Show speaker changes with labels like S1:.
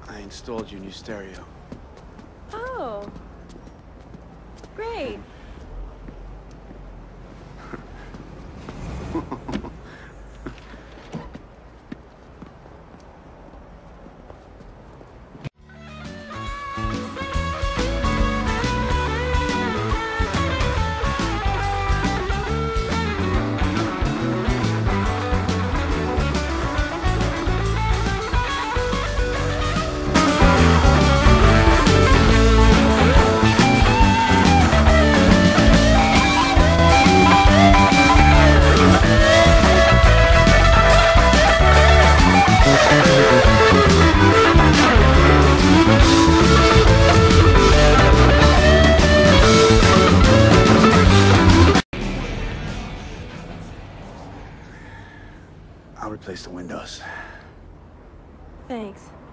S1: I installed your new stereo.
S2: Oh. Great.
S1: I'll replace the windows.
S2: Thanks.